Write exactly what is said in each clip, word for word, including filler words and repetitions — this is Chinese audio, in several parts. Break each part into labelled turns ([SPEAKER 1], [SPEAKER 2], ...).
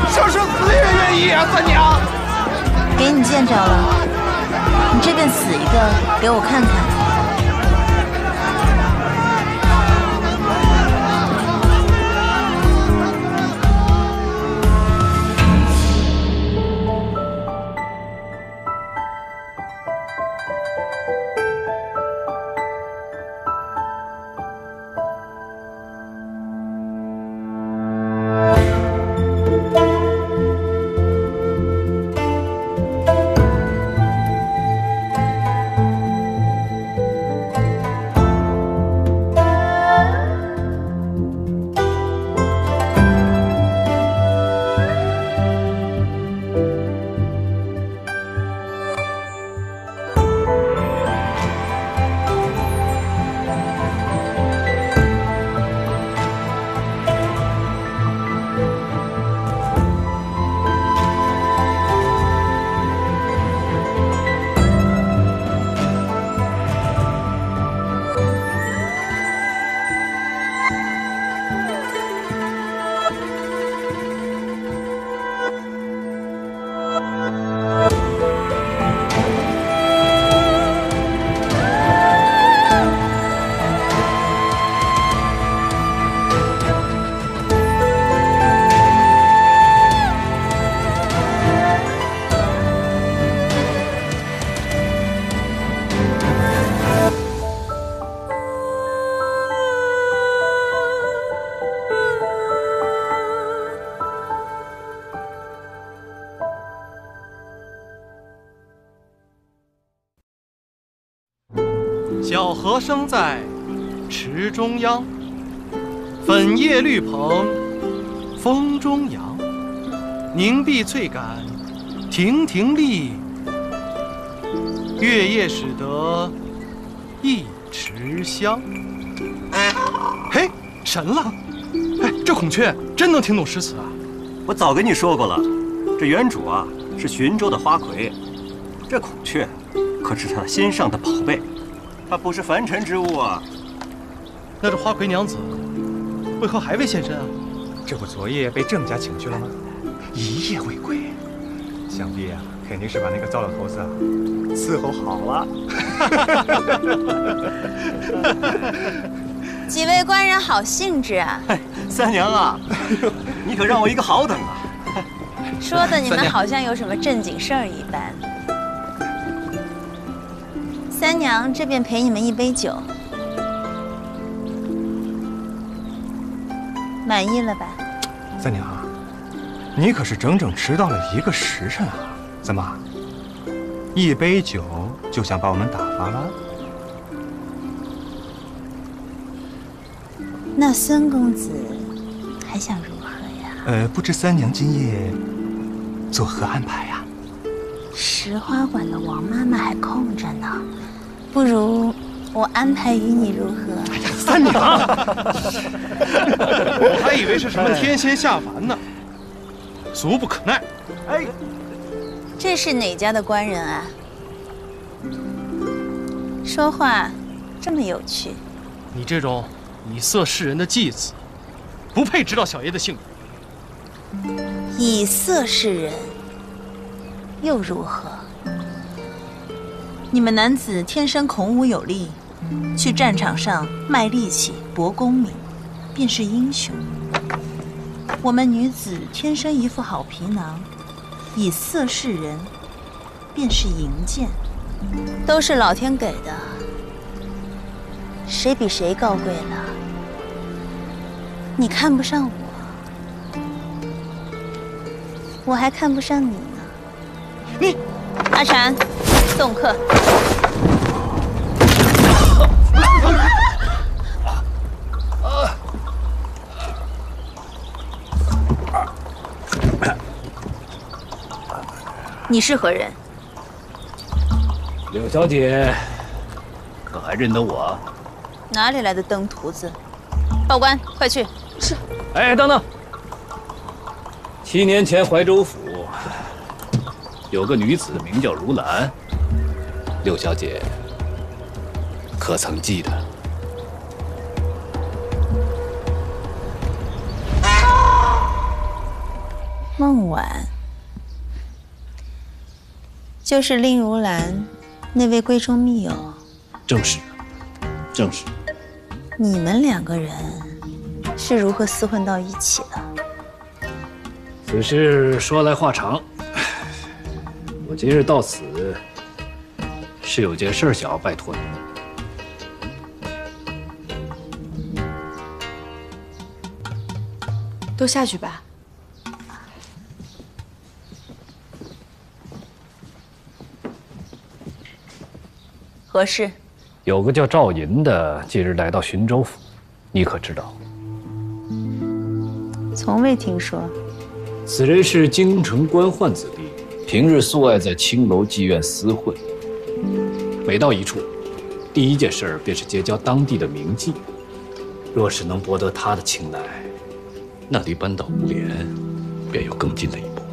[SPEAKER 1] 生生死也愿意啊，三娘。
[SPEAKER 2] 给你见着了，你这边死一个，给我看看。
[SPEAKER 3] 小荷生在池中央，粉叶绿蓬风中扬。凝碧翠杆亭亭立，月夜使得一池香。嘿，神了！哎，这孔雀真能听懂诗词啊！
[SPEAKER 4] 我早跟你说过了，这原主啊是寻州的花魁，这孔雀可是他心上的宝贝。 它不是凡尘之物啊！
[SPEAKER 3] 那这花魁娘子为何还未现身啊？
[SPEAKER 5] 这不昨夜被郑家请去了吗？一夜未归，想必啊，肯定是把那个糟老头子啊伺候好了。
[SPEAKER 2] 几位官人好兴致啊！
[SPEAKER 4] 三娘啊，你可让我一个好等啊！
[SPEAKER 2] 说的你们好像有什么正经事儿一般。 三娘这便陪你们一杯酒，满意了吧？
[SPEAKER 5] 三娘，你可是整整迟到了一个时辰啊！怎么，一杯酒就想把我们打发了？
[SPEAKER 2] 那孙公子还想如何呀？
[SPEAKER 5] 呃，不知三娘今夜作何安排呀？
[SPEAKER 2] 石花馆的王妈妈还空着呢。 不如我安排与你如何？
[SPEAKER 3] 哎呀，三娘，我还以为是什么天仙下凡呢，俗不可耐。
[SPEAKER 4] 哎，
[SPEAKER 2] 这是哪家的官人啊？说话这么有趣。
[SPEAKER 3] 你这种以色示人的妓子，不配知道小爷的姓名。
[SPEAKER 2] 以色示人，又如何？ 你们男子天生孔武有力，去战场上卖力气、博功名，便是英雄。我们女子天生一副好皮囊，以色示人，便是淫贱。都是老天给的，谁比谁高贵了？你看不上我，我还看不上你呢。
[SPEAKER 3] 你，
[SPEAKER 2] 阿禅。 送客。你是何人？
[SPEAKER 6] 柳小姐，可还认得我？
[SPEAKER 2] 哪里来的登徒子？报官，快去！是。
[SPEAKER 6] 哎，等等。七年前怀州府有个女子名叫如兰。 六小姐，可曾记得？
[SPEAKER 2] 孟婉，就是令如兰那位闺中密友。
[SPEAKER 6] 正是，正是。
[SPEAKER 2] 你们两个人是如何厮混到一起的？
[SPEAKER 6] 此事说来话长。我今日到此，是有件事想要拜托你。
[SPEAKER 7] 都下去吧。
[SPEAKER 2] 何事？
[SPEAKER 6] 有个叫赵银的，近日来到寻州府，你可知道？
[SPEAKER 2] 从未听说。
[SPEAKER 6] 此人是京城官宦子弟，平日素爱在青楼妓院厮混。每到一处，第一件事儿便是结交当地的名妓。若是能博得他的青睐，那离扳倒吴莲便有更近的一步。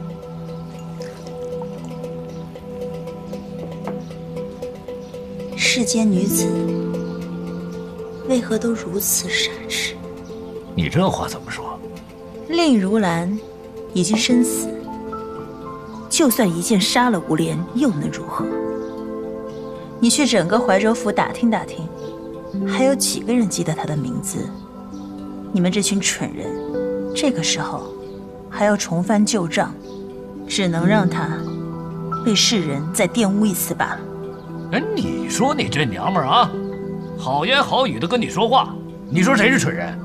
[SPEAKER 2] 世间女子为何都如此傻痴？
[SPEAKER 6] 你这话怎么说？
[SPEAKER 2] 令如兰已经身死，就算一剑杀了吴莲，又能如何？你去整个怀州府打听打听，还有几个人记得她的名字？你们这群蠢人，这个时候还要重翻旧账，只能让她被世人再玷污一次罢了。
[SPEAKER 6] 哎，你说你这娘们儿啊，好言好语的跟你说话，你说谁是蠢人？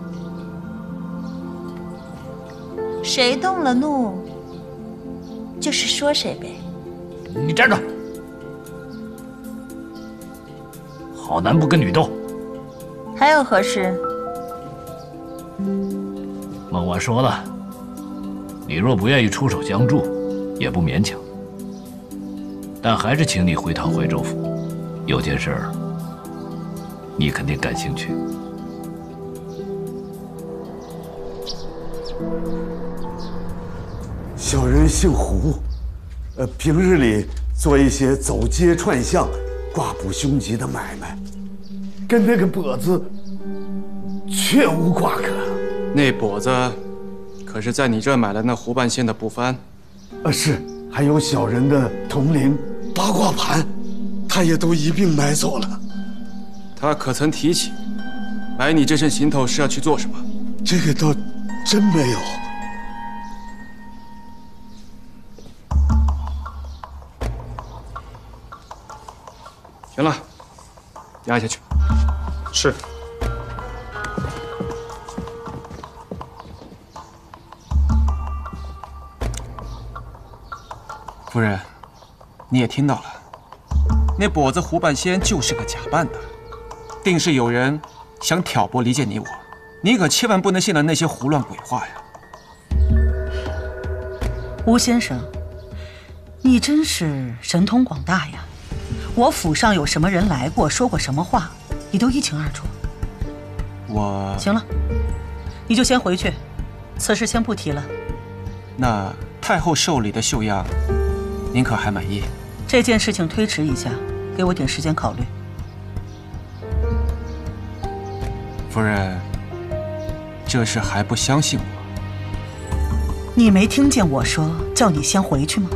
[SPEAKER 2] 谁动了怒，就是说谁呗。
[SPEAKER 6] 你站住！好男不跟女斗。
[SPEAKER 2] 还有何事？
[SPEAKER 6] 孟婉说了，你若不愿意出手相助，也不勉强，但还是请你回趟怀州府。有件事儿，你肯定感兴趣。
[SPEAKER 8] 小人姓胡，呃，平日里做一些走街串巷、挂补凶吉的买卖，跟那个跛子却无瓜葛。
[SPEAKER 3] 那跛子可是在你这儿买了那湖半仙的布幡，
[SPEAKER 8] 呃，是，还有小人的铜铃、八卦盘。他也都一并买走了。
[SPEAKER 3] 他可曾提起买你这身行头是要去做什么？
[SPEAKER 8] 这个倒真没有。
[SPEAKER 3] 行了，押下去。
[SPEAKER 5] 是。
[SPEAKER 3] 夫人，你也听到了。那跛子胡半仙就是个假扮的，定是有人想挑拨离间你我，你可千万不能信了那些胡乱鬼话呀！
[SPEAKER 9] 吴先生，你真是神通广大呀！我府上有什么人来过，说过什么话，你都一清二楚。
[SPEAKER 3] 我……
[SPEAKER 9] 行了，你就先回去，此事先不提了。
[SPEAKER 3] 那太后寿礼的绣样，您可还满意？
[SPEAKER 9] 这件事情推迟一下，给我点时间考虑。
[SPEAKER 3] 夫人，这是还不相信我？
[SPEAKER 9] 你没听见我说叫你先回去吗？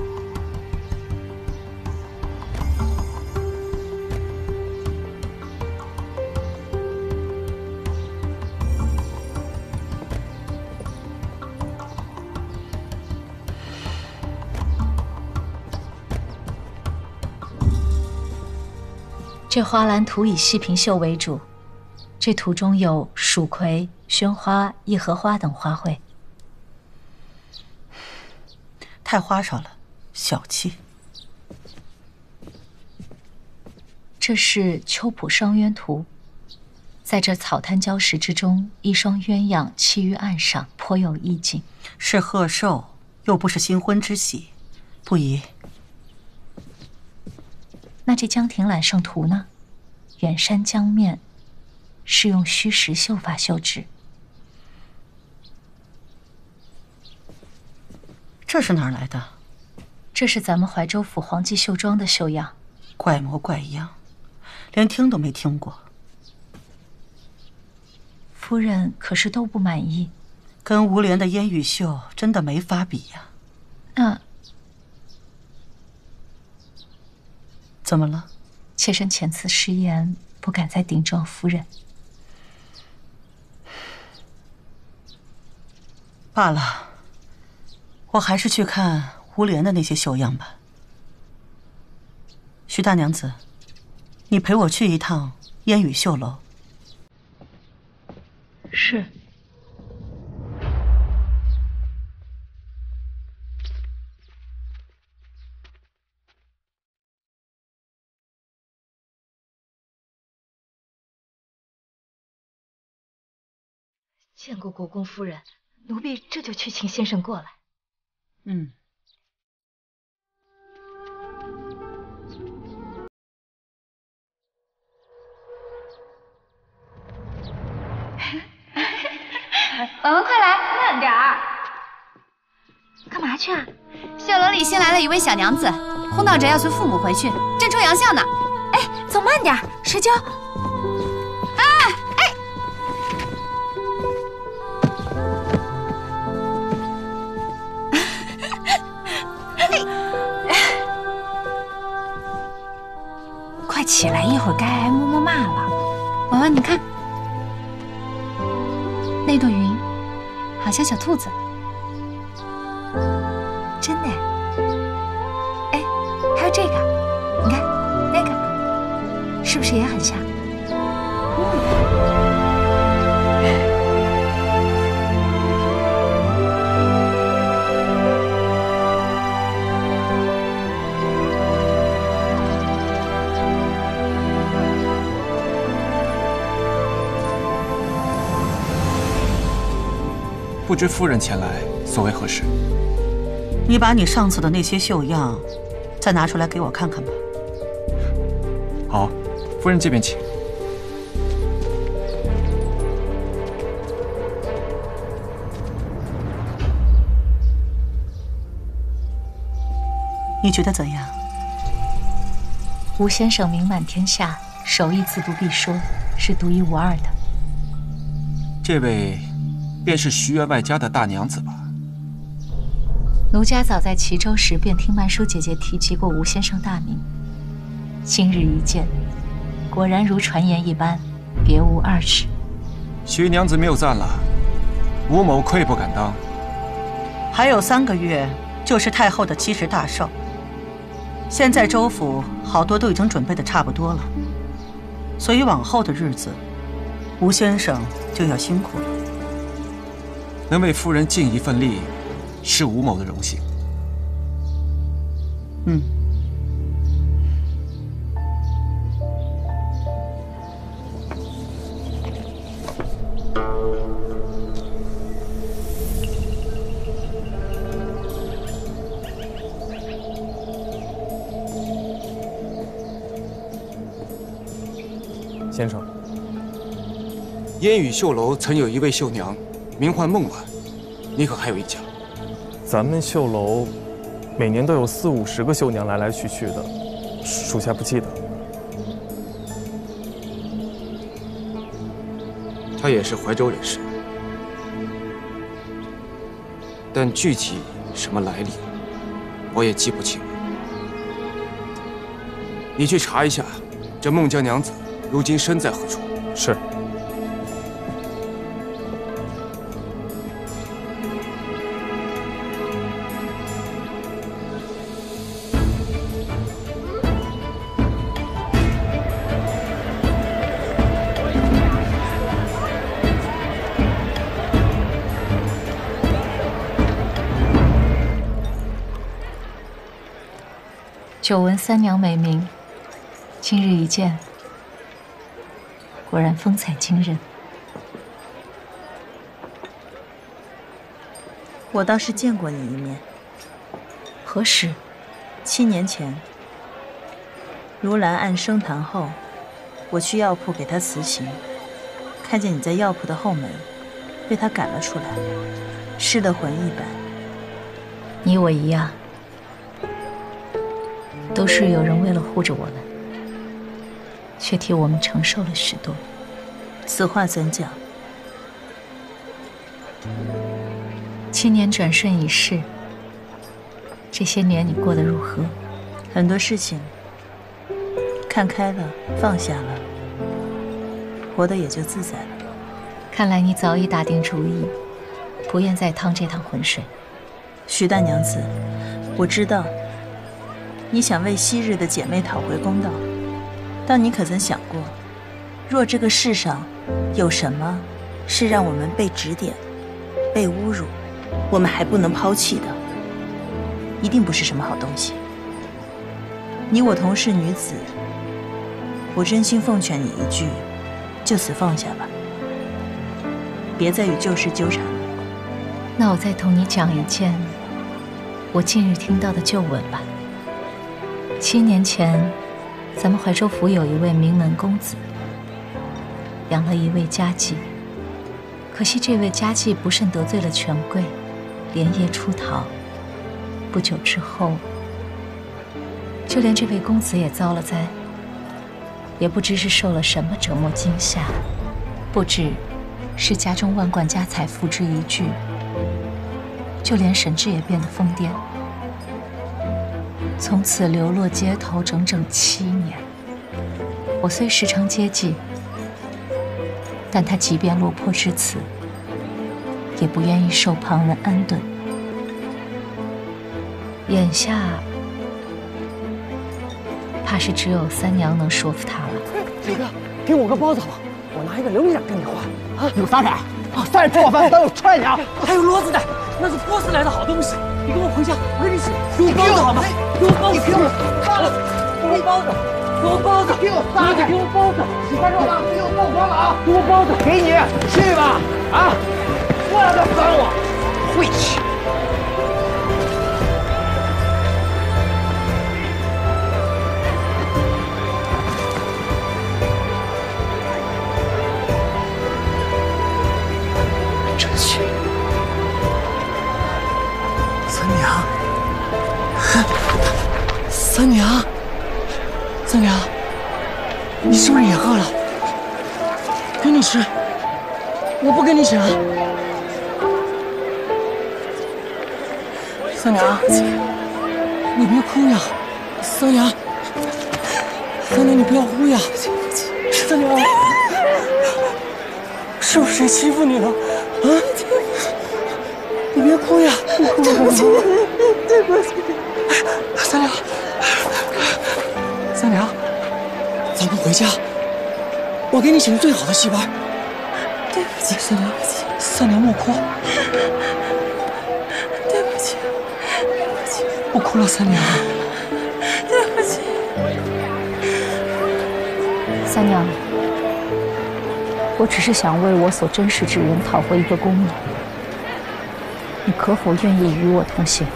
[SPEAKER 10] 这花篮图以细平绣为主，这图中有蜀葵、宣花、一荷花等花卉。
[SPEAKER 9] 太花哨了，小气。
[SPEAKER 10] 这是秋浦双鸢图，在这草滩礁石之中，一双鸳鸯栖于岸上，颇有意境。
[SPEAKER 9] 是贺寿，又不是新婚之喜，不宜。
[SPEAKER 10] 那这江亭揽胜图呢？远山江面，是用虚实绣法绣制。
[SPEAKER 9] 这是哪儿来的？
[SPEAKER 10] 这是咱们怀州府黄记绣庄的绣样。
[SPEAKER 9] 怪模怪样，连听都没听过。
[SPEAKER 10] 夫人可是都不满意？
[SPEAKER 9] 跟吴莲的烟雨秀真的没法比呀。
[SPEAKER 10] 嗯。
[SPEAKER 9] 怎么了？
[SPEAKER 10] 妾身前次失言，不敢再顶撞夫人。
[SPEAKER 9] 罢了，我还是去看吴莲的那些绣样吧。徐大娘子，你陪我去一趟烟雨绣楼。
[SPEAKER 10] 是。见过国公夫人，奴婢这就去请先生过来。
[SPEAKER 9] 嗯。
[SPEAKER 7] 文文，快来，慢点儿！干嘛去啊？绣楼里新来了一位小娘子，哄闹着要随父母回去，正冲阳向呢。哎，走慢点，摔跤！啊，哎！快起来，一会儿该挨么么骂了。文文，你看。那朵云好像小兔子，真的。哎，还有这个，你看那个，是不是也很像？
[SPEAKER 11] 不知夫人前来所为何事？
[SPEAKER 9] 你把你上次的那些绣样，再拿出来给我看看吧。
[SPEAKER 11] 好，夫人这边请。
[SPEAKER 9] 你觉得怎样？
[SPEAKER 10] 吴先生名满天下，手艺自不必说，是独一无二的。
[SPEAKER 11] 这位便是徐员外家的大娘子吧？
[SPEAKER 10] 奴家早在齐州时便听曼殊姐姐提及过吴先生大名，今日一见，果然如传言一般，别无二致。
[SPEAKER 11] 徐娘子谬赞了，吴某愧不敢当。
[SPEAKER 9] 还有三个月就是太后的七十大寿，现在州府好多都已经准备的差不多了，所以往后的日子，吴先生就要辛苦了。
[SPEAKER 11] 能为夫人尽一份力，是吴某的荣幸。
[SPEAKER 9] 嗯。
[SPEAKER 12] 先生，烟雨绣楼曾有一位绣娘，名唤孟婉，你可还有印象？
[SPEAKER 13] 咱们绣楼每年都有四五十个绣娘来来去去的，属下不记得。
[SPEAKER 12] 她也是怀州人士，但具体什么来历，我也记不清了。你去查一下，这孟家娘子如今身在何处？
[SPEAKER 13] 是。
[SPEAKER 10] 久闻三娘美名，今日一见，果然风采惊人。
[SPEAKER 2] 我倒是见过你一面。
[SPEAKER 10] 何时？
[SPEAKER 2] 七年前。如兰案升堂后，我去药铺给她辞行，看见你在药铺的后门，被她赶了出来，失了魂一般。
[SPEAKER 10] 你我一样。都是有人为了护着我们，却替我们承受了许多。
[SPEAKER 2] 此话怎讲？
[SPEAKER 10] 七年转瞬已逝，这些年你过得如何？
[SPEAKER 2] 很多事情看开了，放下了，活得也就自在了。
[SPEAKER 10] 看来你早已打定主意，不愿再趟这趟浑水。
[SPEAKER 2] 徐大娘子，我知道你想为昔日的姐妹讨回公道，但你可曾想过，若这个世上有什么是让我们被指点、被侮辱，我们还不能抛弃的，一定不是什么好东西。你我同是女子，我真心奉劝你一句，就此放下吧，别再与旧事纠缠了。
[SPEAKER 10] 那我再同你讲一件我近日听到的旧闻吧。七年前，咱们怀州府有一位名门公子，养了一位家妓。可惜这位家妓不慎得罪了权贵，连夜出逃。不久之后，就连这位公子也遭了灾，也不知是受了什么折磨惊吓，不知是家中万贯家财付之一炬，就连神智也变得疯癫，从此流落街头整整七年。我虽时常接济，但他即便落魄至此，也不愿意受旁人安顿。眼下，怕是只有三娘能说服他了。
[SPEAKER 1] 几个，给我个包子吧，我拿一个零两跟你换。啊，有啥改？啊，再破饭都有踹你啊！还有骡子的，那是波斯来的好东西。你跟我回家，我给你洗。给我包子好吗？给我包子，给我包子，给我包子，给我包子，给我仨去，给我包子。洗完肉了，给我曝光了啊！给我包子，给你去吧。啊，过来再烦我，晦气。三娘，三娘，你是不是也饿了？给你吃，我不跟你抢。三娘，你别哭呀，三娘，三娘你不要哭呀，三娘，是不是谁欺负你了？啊？你别哭呀，不哭了，对不起，对不起，三娘。三娘，咱们回家，我给你请最好的戏班。对不起，三娘，三娘莫哭。对不起，对不起，不哭了，三娘。对不起，
[SPEAKER 10] 三娘，我只是想为我所珍视之人讨回一个公道，你可否愿意与我同行？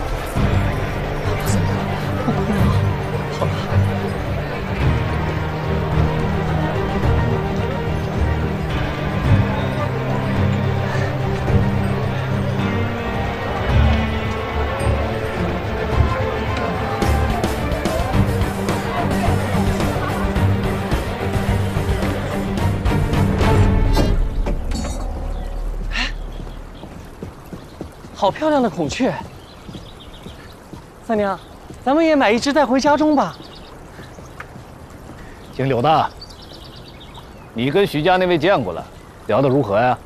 [SPEAKER 1] 好漂亮的孔雀，三娘，咱们也买一只带回家中吧。
[SPEAKER 6] 姓柳的，你跟徐家那位见过了，聊得如何呀？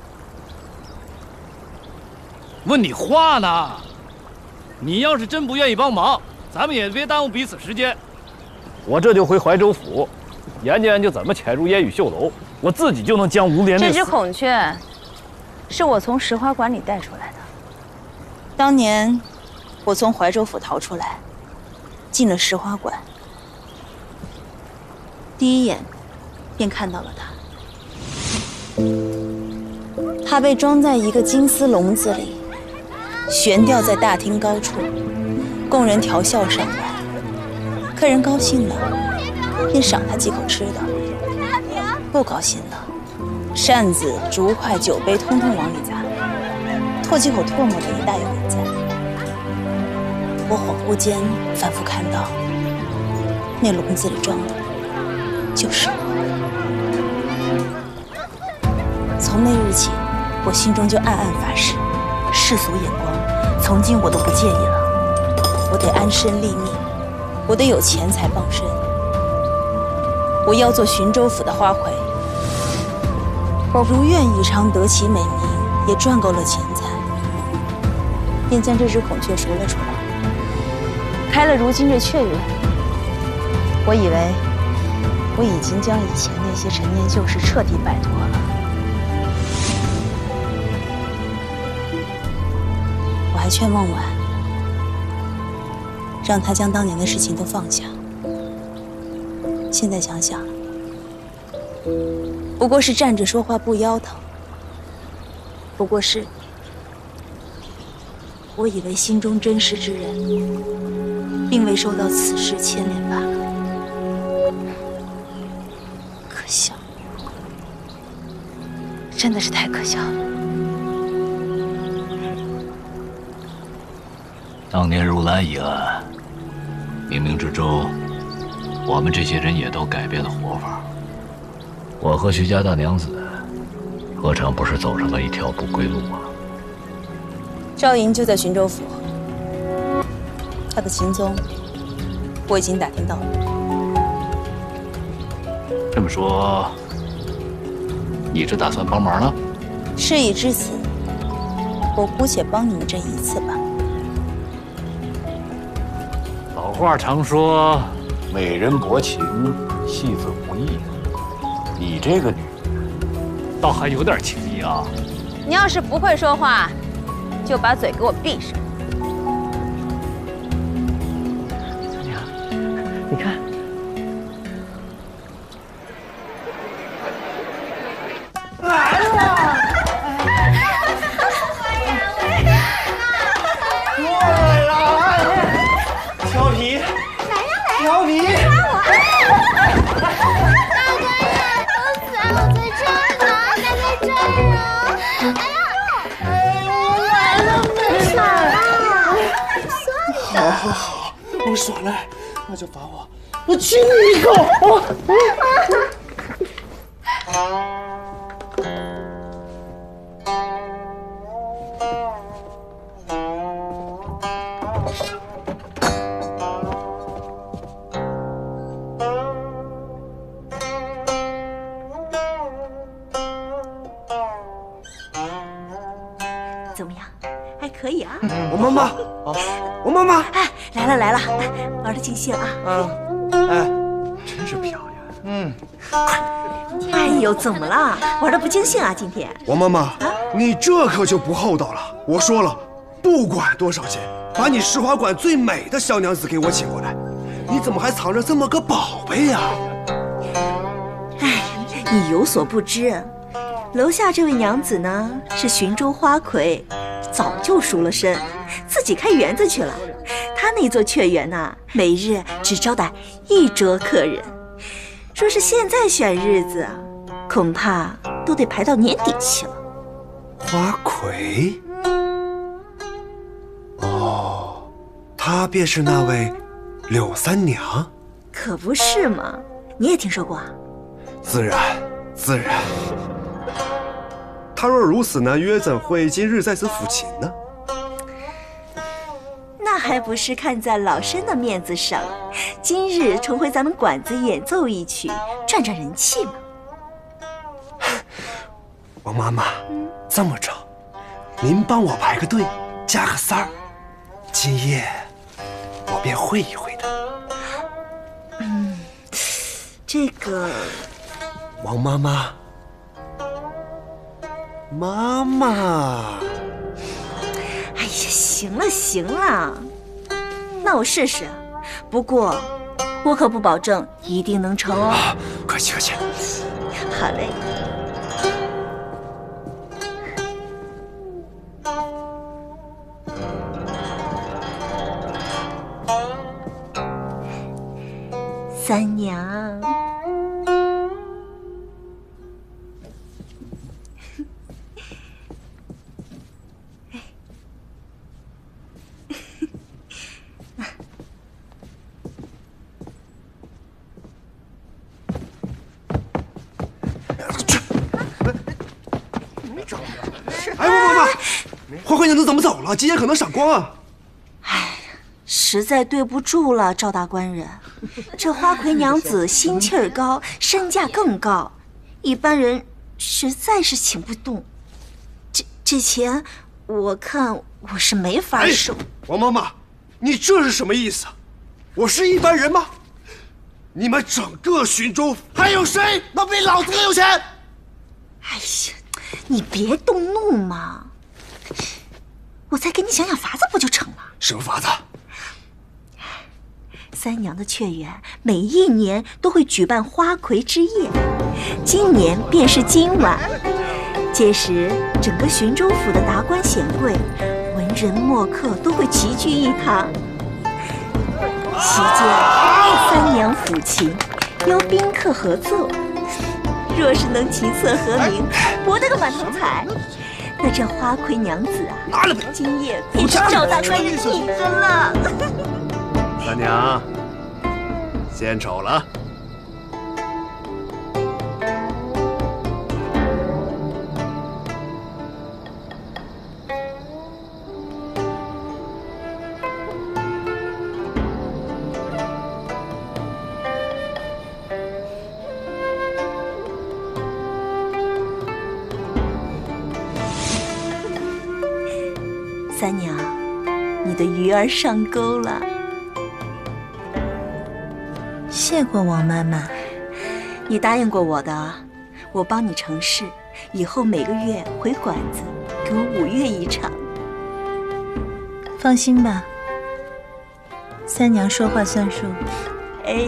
[SPEAKER 14] 问你话呢？你要是真不愿意帮忙，咱们也别耽误彼此时间。
[SPEAKER 6] 我这就回怀州府，研究研究怎么潜入烟雨绣楼，我自己就能将吴连那。
[SPEAKER 2] 这只孔雀，是我从石花馆里带出来的。当年，我从怀州府逃出来，进了石花馆，第一眼便看到了它。它被装在一个金丝笼子里，悬吊在大厅高处，供人调笑上来。客人高兴了，便赏他几口吃的；不高兴了，扇子、竹筷、酒杯通通往里砸。唾几口唾沫的也大有人在。我恍惚间反复看到，那笼子里装的就是我。从那日起，我心中就暗暗发誓， 世俗眼光，从今我都不介意了。我得安身立命，我得有钱财傍身。我要做寻州府的花魁，我如愿以偿得其美名，也赚够了钱财，便将这只孔雀赎了出来，开了如今这雀园。我以为我已经将以前那些陈年旧事彻底摆脱了。我还劝孟婉，让他将当年的事情都放下。现在想想，不过是站着说话不腰疼，不过是我以为心中真实之人，并未受到此事牵连罢了。可笑，真的是太可笑了。
[SPEAKER 6] 当年如兰一案，冥冥之中，我们这些人也都改变了活法。我和徐家大娘子，何尝不是走上了一条不归路啊？
[SPEAKER 2] 赵莹就在寻州府，她的行踪我已经打听到了。
[SPEAKER 6] 这么说，你是打算帮忙了？
[SPEAKER 2] 事已至此，我姑且帮你们这一次吧。
[SPEAKER 6] 老话常说，美人薄情，戏子无义。你这个女人，倒还有点情义啊。
[SPEAKER 7] 你要是不会说话，就把嘴给我闭上。
[SPEAKER 1] 娘，你看，
[SPEAKER 15] 来了！过来了！调皮，调皮！
[SPEAKER 16] 大哥呀，都死了，我在这儿呢，他在这儿啊！哎呀，哎，我来了，没事了，算了。
[SPEAKER 15] 好好好，我耍赖，那就罚我，我亲你一口！
[SPEAKER 2] 怎么样？还可以啊。
[SPEAKER 15] 我妈妈，我妈妈，
[SPEAKER 2] 哎，来了来了，玩的尽兴啊。
[SPEAKER 15] 嗯，哎，
[SPEAKER 5] 真是漂亮。
[SPEAKER 15] 嗯，
[SPEAKER 2] 哎呦，怎么了？玩的不尽兴啊？今天
[SPEAKER 15] 王妈妈，你这可就不厚道了。我说了，不管多少钱，把你石华馆最美的小娘子给我请过来。你怎么还藏着这么个宝贝呀？
[SPEAKER 2] 哎，你有所不知，楼下这位娘子呢是寻州花魁，早就赎了身，自己开园子去了。她那座雀园呐，每日只招待一桌客人。说是现在选日子，恐怕都得排到年底去了。
[SPEAKER 15] 花魁？哦，她便是那位柳三娘？
[SPEAKER 2] 可不是嘛，你也听说过啊？
[SPEAKER 15] 自然，自然。她若如此难约，怎会今日在此抚琴呢？
[SPEAKER 2] 那还不是看在老身的面子上，今日重回咱们馆子演奏一曲，赚赚人气嘛。
[SPEAKER 15] 王妈妈，这么着，您帮我排个队，加个三儿，今夜我便会一会的。
[SPEAKER 2] 嗯，这个，
[SPEAKER 15] 王妈妈，妈妈。
[SPEAKER 2] 哎呀，行了行了，那我试试。不过，我可不保证一定能成哦。
[SPEAKER 15] 啊、快去快去。
[SPEAKER 2] 好嘞。三娘。
[SPEAKER 15] 哎，王妈妈，花魁娘子怎么走了？今夜可能赏光啊！
[SPEAKER 9] 哎，实在对不住了，赵大官人。这花魁娘子心气儿高，身价更高，一般人实在是请不动。这这钱，我看我是没法收。
[SPEAKER 15] 王妈妈，你这是什么意思？我是一般人吗？你们整个浔州还有谁能比老子更有钱？
[SPEAKER 9] 哎呀，你别动怒嘛，我再给你想想法子不就成了？
[SPEAKER 15] 什么法子？
[SPEAKER 9] 三娘的雀园每一年都会举办花魁之夜，今年便是今晚。届时，整个浔州府的达官显贵、文人墨客都会齐聚一堂。席间，三娘抚琴，邀宾客合奏。若是能琴瑟和鸣，博得个满堂彩，那这花魁娘子啊，今夜便是赵大官人你的了。
[SPEAKER 15] 三娘，献丑了。
[SPEAKER 9] 三娘，你的鱼儿上钩了。
[SPEAKER 2] 谢过王妈妈，
[SPEAKER 9] 你答应过我的，我帮你成事，以后每个月回馆子给我五月一场。
[SPEAKER 2] 放心吧，三娘说话算数。
[SPEAKER 9] 哎。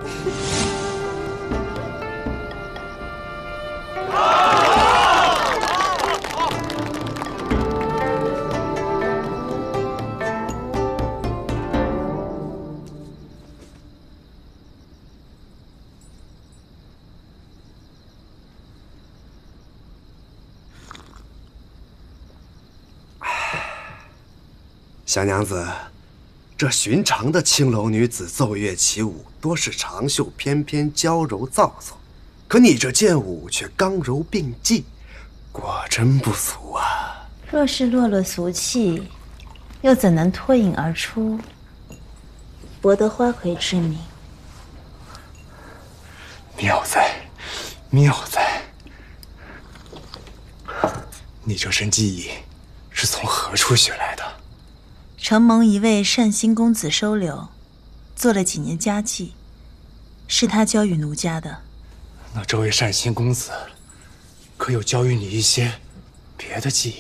[SPEAKER 15] 小娘子，这寻常的青楼女子奏乐起舞，多是长袖翩翩、娇柔造作，可你这剑舞却刚柔并济，果真不俗啊！
[SPEAKER 2] 若是落了俗气，又怎能脱颖而出，博得花魁之名？
[SPEAKER 5] 妙哉，妙哉！你这身技艺是从何处学来的？
[SPEAKER 2] 承蒙一位善心公子收留，做了几年家妓，是他教育奴家的。
[SPEAKER 5] 那这位善心公子，可有教育你一些别的技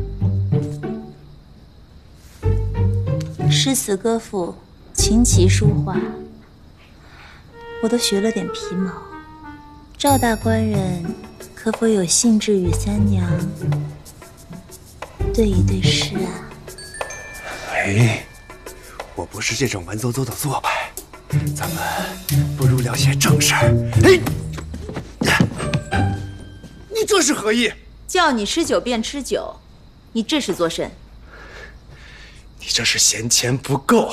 [SPEAKER 2] 艺？诗词歌赋、琴棋书画，我都学了点皮毛。赵大官人可否有兴致与三娘对一对诗啊？
[SPEAKER 15] 哎，我不是这种文绉绉的做派，咱们不如聊些正事儿。哎，你这是何意？
[SPEAKER 2] 叫你吃酒便吃酒，你这是作甚？
[SPEAKER 5] 你这是嫌钱不够。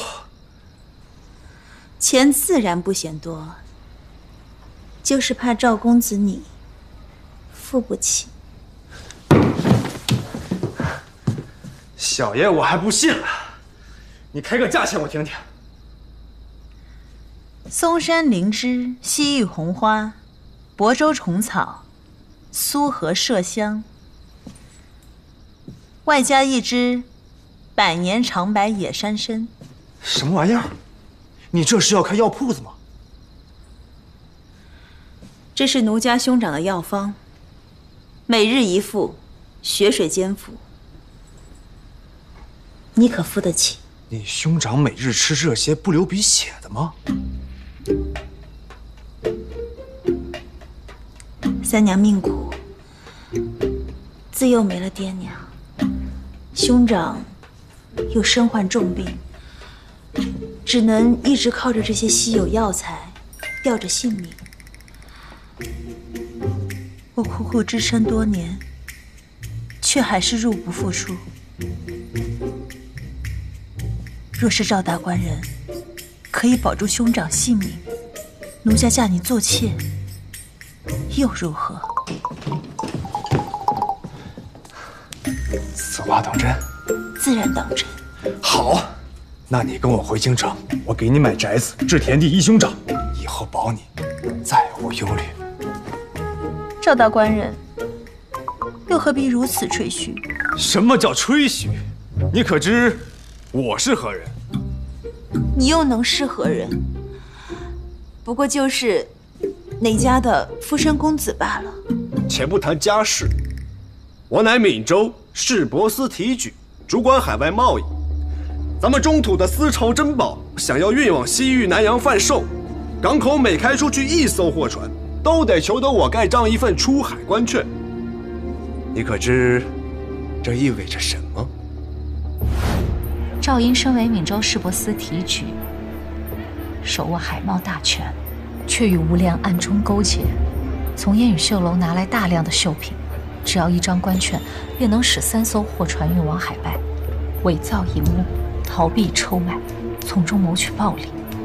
[SPEAKER 2] 钱自然不嫌多，就是怕赵公子你付不起。
[SPEAKER 5] 小爷我还不信了，你开个价钱我听听。
[SPEAKER 2] 嵩山灵芝、西域红花、亳州虫草、苏合麝香，外加一支百年长白野山参。
[SPEAKER 5] 什么玩意儿？你这是要开药铺子吗？
[SPEAKER 2] 这是奴家兄长的药方，每日一副，血水煎服。你可付得起？
[SPEAKER 5] 你兄长每日吃这些不流鼻血的吗？
[SPEAKER 2] 三娘命苦，自幼没了爹娘，兄长又身患重病，只能一直靠着这些稀有药材吊着性命。我苦苦支撑多年，却还是入不敷出。若是赵大官人可以保住兄长性命，奴家嫁你做妾，又如何？
[SPEAKER 5] 此话当真？
[SPEAKER 2] 自然当真。
[SPEAKER 5] 好，那你跟我回京城，我给你买宅子，置田地，一兄长，以后保你再无忧虑。
[SPEAKER 2] 赵大官人，又何必如此吹嘘？
[SPEAKER 5] 什么叫吹嘘？你可知我是何人？
[SPEAKER 2] 你又能是何人？不过就是哪家的附身公子罢了。
[SPEAKER 15] 且不谈家事，我乃闽州市舶司提举，主管海外贸易。咱们中土的丝绸珍宝，想要运往西域、南洋贩售，港口每开出去一艘货船，都得求得我盖章一份出海关券。你可知这意味着什么？
[SPEAKER 10] 赵英身为闽州市舶司提举，手握海贸大权，却与吴连暗中勾结，从烟雨绣楼拿来大量的绣品，只要一张关券，便能使三艘货船运往海外，伪造银物，逃避抽买，从中谋取暴利。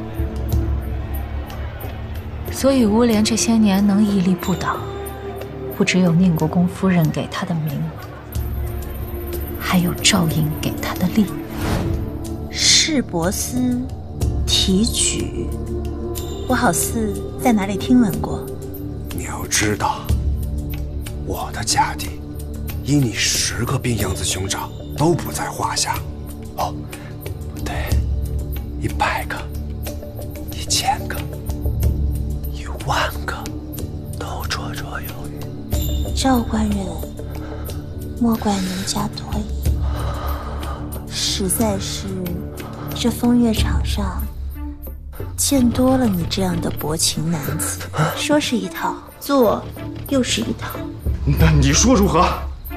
[SPEAKER 10] 所以吴连这些年能屹立不倒，不只有宁国公夫人给他的名，还有赵英给他的利。
[SPEAKER 2] 市舶司提举，我好似在哪里听闻过。
[SPEAKER 15] 你要知道，我的家底，以你十个病秧子兄长都不在话下。哦，不对，一百个、一千个、一万个，都绰绰有余。
[SPEAKER 2] 赵官人，莫怪奴家多疑，实在是这风月场上见多了你这样的薄情男子，说是一套，做又是一套。
[SPEAKER 5] 那你说如何？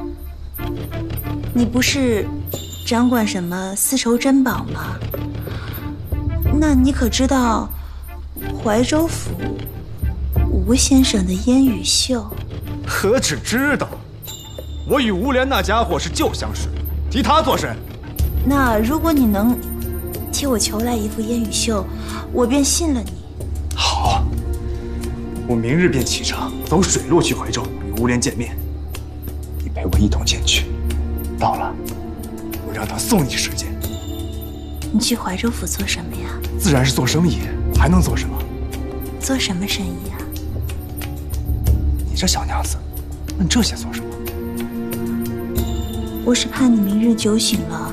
[SPEAKER 2] 你不是掌管什么丝绸珍宝吗？那你可知道怀州府吴先生的烟雨绣？
[SPEAKER 5] 何止知道，我与吴连那家伙是旧相识，提他做甚？
[SPEAKER 2] 那如果你能替我求来一副烟雨绣，我便信了你。
[SPEAKER 5] 好，我明日便启程，走水路去怀州与吴连见面。你陪我一同前去，到了，我让他送你石剑。
[SPEAKER 2] 你去怀州府做什么呀？
[SPEAKER 5] 自然是做生意，还能做什么？
[SPEAKER 2] 做什么生意啊？
[SPEAKER 5] 你这小娘子，问这些做什么？
[SPEAKER 2] 我是怕你明日酒醒了，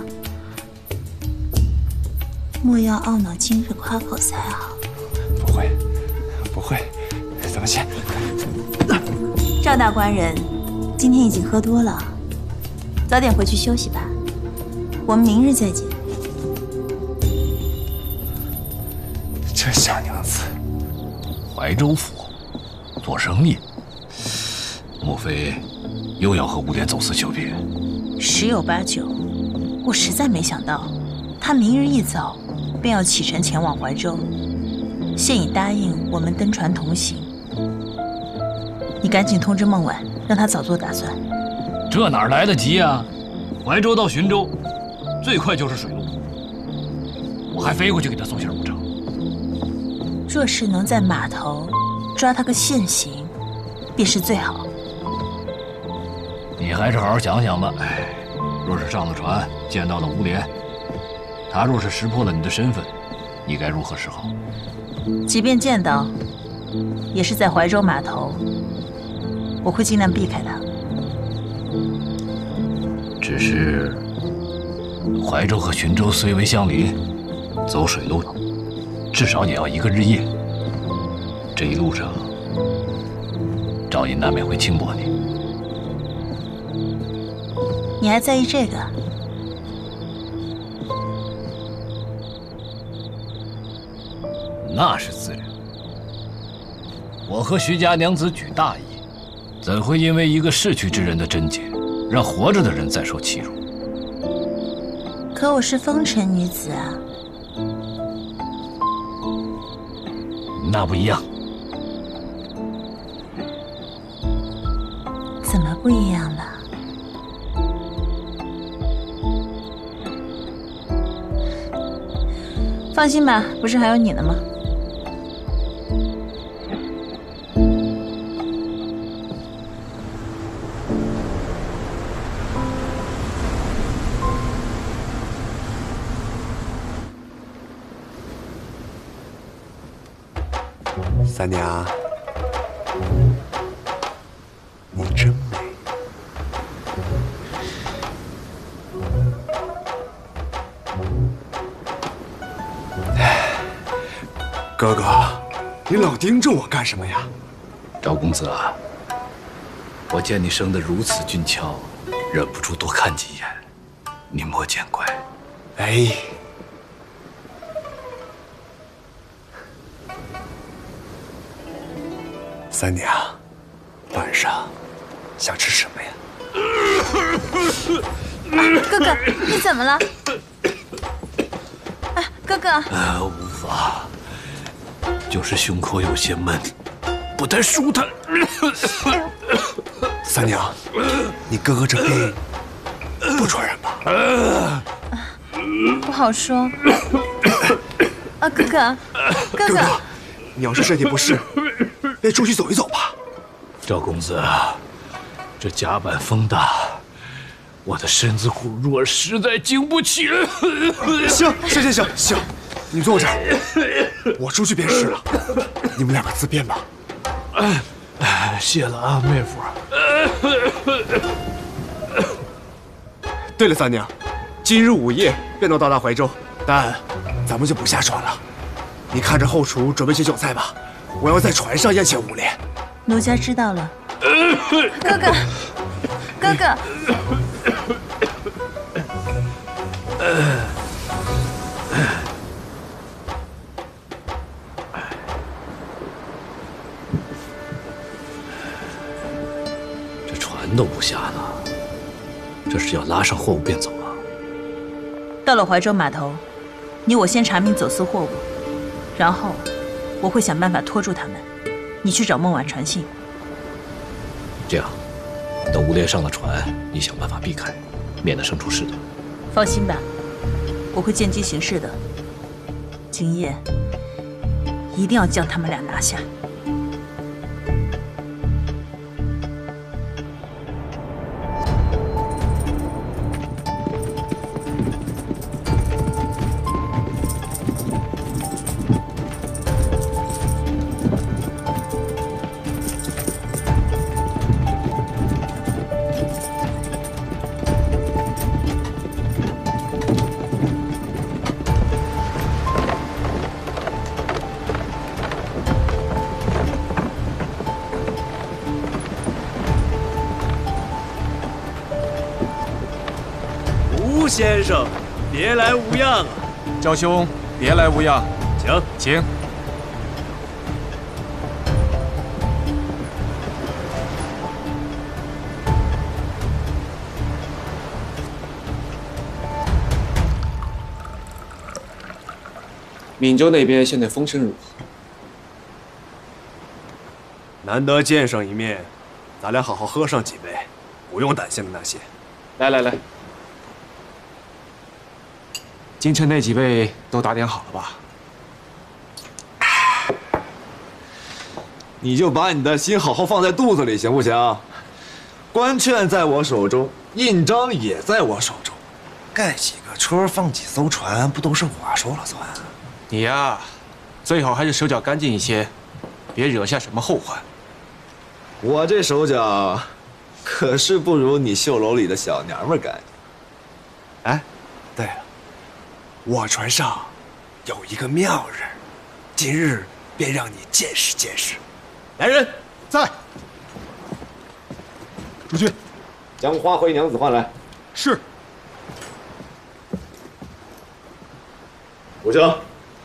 [SPEAKER 2] 莫要懊恼今日夸口才好。
[SPEAKER 5] 不会，不会，咱们先。
[SPEAKER 2] 赵大官人，今天已经喝多了，早点回去休息吧。我们明日再见。
[SPEAKER 5] 这小娘子，
[SPEAKER 6] 怀州府做生意，莫非又要和吴连走私绣品？
[SPEAKER 2] 十有八九。我实在没想到，他明日一早便要启程前往怀州，现已答应我们登船同行。你赶紧通知孟婉，让他早做打算。
[SPEAKER 6] 这哪来得及啊？怀州到浔州，最快就是水路，我还飞过去给他送信不成？
[SPEAKER 2] 若是能在码头抓他个现行，便是最好。
[SPEAKER 6] 你还是好好想想吧。哎，若是上了船见到了吴连，他若是识破了你的身份，你该如何是好？
[SPEAKER 2] 即便见到，也是在怀州码头，我会尽量避开他。
[SPEAKER 6] 只是怀州和浔州虽为相邻，走水路至少也要一个日夜。这一路上，赵英难免会轻薄你。
[SPEAKER 2] 你还在意这个？
[SPEAKER 6] 那是自然。我和徐家娘子举大义，怎会因为一个逝去之人的贞洁，让活着的人再受欺辱？
[SPEAKER 2] 可我是风尘女子啊。
[SPEAKER 6] 那不一样。
[SPEAKER 2] 怎么不一样了？放心吧，不是还有你呢吗？
[SPEAKER 15] 三娘，你真美。哥哥，你老盯着我干什么呀？
[SPEAKER 6] 赵公子啊，我见你生得如此俊俏，忍不住多看几眼，你莫见怪。
[SPEAKER 15] 哎。 三娘，晚上想吃什么呀？
[SPEAKER 7] 啊、哥哥，你怎么了？啊，哥哥。
[SPEAKER 6] 呃，无法，就是胸口有些闷，不太舒坦。
[SPEAKER 15] 三娘，你哥哥这病不传染吧？
[SPEAKER 7] 啊、不好说。啊，哥哥，哥哥，
[SPEAKER 15] 你要是身体不适。 便出去走一走吧，
[SPEAKER 6] 赵公子，这甲板风大，我的身子骨弱，实在经不起。
[SPEAKER 15] 行行行行行，你坐这儿，我出去便是了。你们两个自便吧。
[SPEAKER 6] 哎，谢了啊，妹夫。
[SPEAKER 15] 对了，三娘，今日午夜便能到达怀州，但咱们就不下船了。你看着后厨准备些酒菜吧。 我要在船上宴请五连。
[SPEAKER 2] 奴家知道了。
[SPEAKER 7] 哥哥，哥哥。
[SPEAKER 6] 这船都不下了，这是要拉上货物便走啊？
[SPEAKER 2] 到了怀州码头，你我先查明走私货物，然后。 我会想办法拖住他们，你去找孟婉传信。
[SPEAKER 6] 这样，等吴连上了船，你想办法避开，免得生出事端。
[SPEAKER 2] 放心吧，我会见机行事的。今夜一定要将他们俩拿下。
[SPEAKER 4] 吴先生，别来无恙啊！
[SPEAKER 12] 赵兄，别来无恙。
[SPEAKER 4] 请，
[SPEAKER 12] 请。闽州那边现在风声如何？
[SPEAKER 15] 难得见上一面，咱俩好好喝上几杯，不用担心的那些。
[SPEAKER 12] 来来来。 京城那几位都打点好了吧？
[SPEAKER 17] 你就把你的心好好放在肚子里，行不行？官券在我手中，印章也在我手中。
[SPEAKER 15] 盖几个车，放几艘船，不都是我说了算？
[SPEAKER 12] 你呀，最好还是手脚干净一些，别惹下什么后患。
[SPEAKER 17] 我这手脚，可是不如你绣楼里的小娘们干净。
[SPEAKER 15] 哎，对了。 我船上有一个妙人，今日便让你见识见识。
[SPEAKER 17] 来人，
[SPEAKER 5] 在。出去，
[SPEAKER 17] 将花魁娘子唤来。
[SPEAKER 5] 是。
[SPEAKER 17] 武生，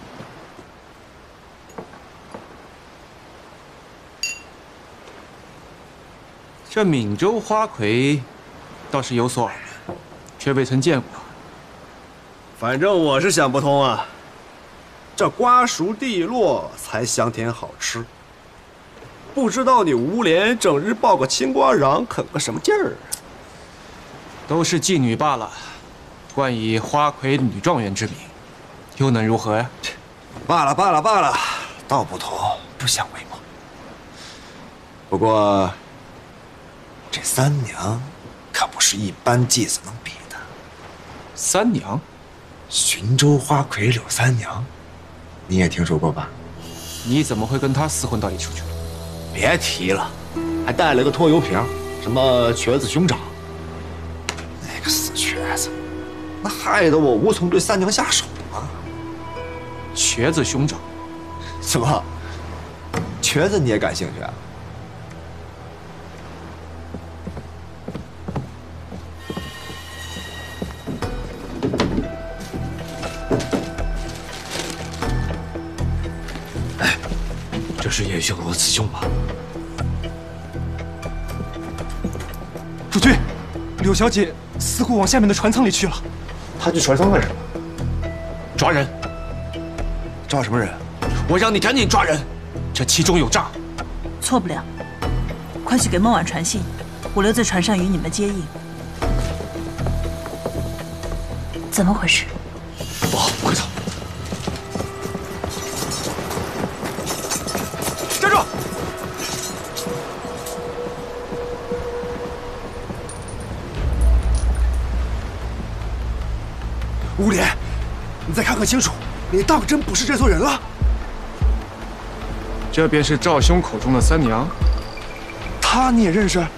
[SPEAKER 12] 这闽州花魁倒是有所耳闻，却未曾见过。
[SPEAKER 15] 反正我是想不通啊，这瓜熟蒂落才香甜好吃，不知道你吴连整日抱个青瓜瓤啃个什么劲儿啊？
[SPEAKER 12] 都是妓女罢了，冠以花魁女状元之名，又能如何呀？
[SPEAKER 15] 罢了罢了罢了，道不同不相为谋。不过这三娘可不是一般妓子能比的。
[SPEAKER 12] 三娘。
[SPEAKER 15] 寻州花魁柳三娘，你也听说过吧？
[SPEAKER 12] 你怎么会跟他厮混到一处去？
[SPEAKER 17] 别提了，还带了个拖油瓶，什么瘸子兄长。那个死瘸子，那害得我无从对三娘下手啊！
[SPEAKER 12] 瘸子兄长，
[SPEAKER 17] 怎么？瘸子你也感兴趣啊？
[SPEAKER 6] 这是叶秀罗的雌雄吧？
[SPEAKER 5] 主君，柳小姐似乎往下面的船舱里去了。
[SPEAKER 17] 她去船舱干什么？
[SPEAKER 12] 抓人！
[SPEAKER 17] 抓什么人？
[SPEAKER 12] 我让你赶紧抓人，这其中有诈。
[SPEAKER 2] 错不了，快去给孟婉传信，我留在船上与你们接应。怎么回事？
[SPEAKER 12] 不好，快走！站住！
[SPEAKER 15] 吴莲，你再看看清楚，你当真不是这座人了？
[SPEAKER 12] 这便是赵兄口中的三娘。
[SPEAKER 15] 她你也认识？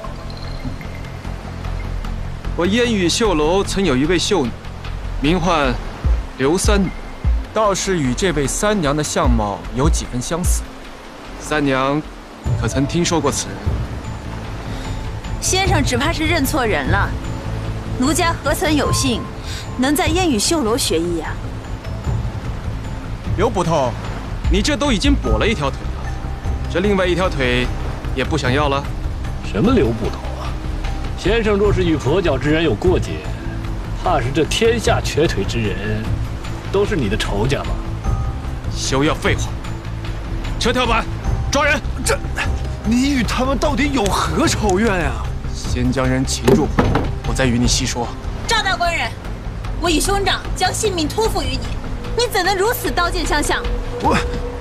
[SPEAKER 12] 我烟雨绣楼曾有一位秀女，名唤刘三女，倒是与这位三娘的相貌有几分相似。三娘可曾听说过此人？
[SPEAKER 2] 先生只怕是认错人了。奴家何曾有幸能在烟雨绣楼学艺啊？
[SPEAKER 12] 刘捕头，你这都已经跛了一条腿了，这另外一条腿也不想要了？
[SPEAKER 6] 什么刘捕头啊？先生若是与跛脚之人有过节，怕是这天下瘸腿之人都是你的仇家吧？
[SPEAKER 12] 休要废话，撤跳板，抓人！
[SPEAKER 15] 这，你与他们到底有何仇怨呀？
[SPEAKER 12] 先将人擒住，我再与你细说。
[SPEAKER 2] 赵大官人，我以兄长将性命托付于你，你怎能如此刀剑相向？
[SPEAKER 15] 我，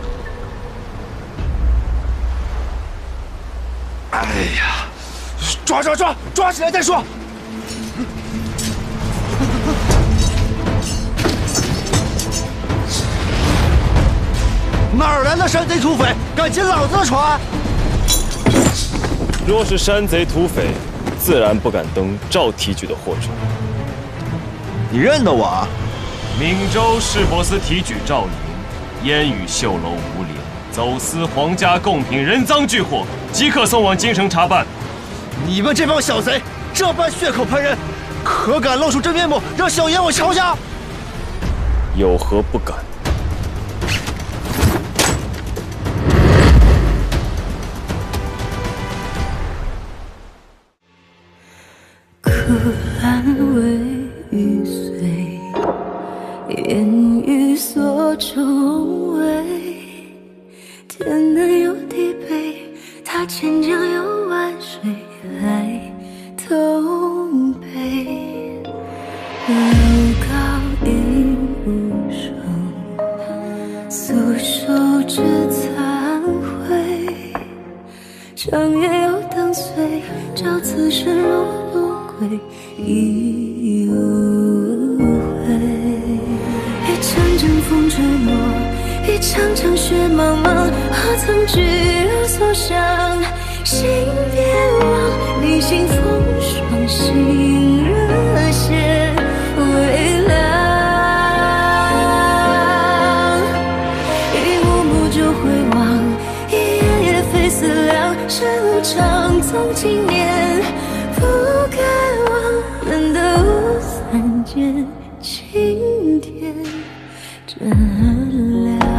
[SPEAKER 15] 哎呀，抓抓抓，抓起来再说。哪儿来的山贼土匪，敢进老子的船？
[SPEAKER 18] 若是山贼土匪，自然不敢登赵提举的货船。
[SPEAKER 17] 你认得我啊？
[SPEAKER 18] 闽州市舶司提举赵宁，烟雨绣楼吴莲走私皇家贡品人赃俱获，即刻送往京城查办。
[SPEAKER 15] 你们这帮小贼，这般血口喷人，可敢露出真面目，让小爷我瞧瞧？
[SPEAKER 18] 有何不敢？
[SPEAKER 19] 可安慰玉碎，烟雨锁重围。天南有地北，他千江有万水来东北。楼高应无声，素手指残灰。长夜有灯碎，照此身若落归已无悔。一阵阵风吹落，一场场雪茫茫，何曾聚而所想？心别忘，你信风霜，心热血微凉。一幕幕就回望，一夜夜非思量。世路长，从今年不该忘，难得无三间，青天真亮。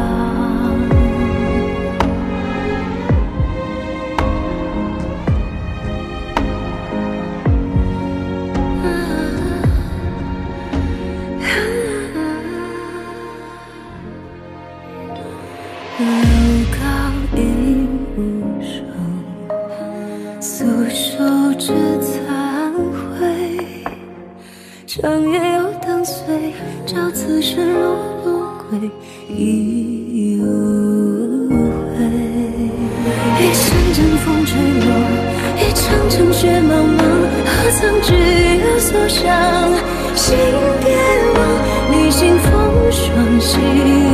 [SPEAKER 19] 楼高应无声，素手指残灰。长夜有灯碎，照此身若落归已无悔。一阵阵风吹落，一场场雪茫茫，何曾聚而所想？心别忘，你信风霜，心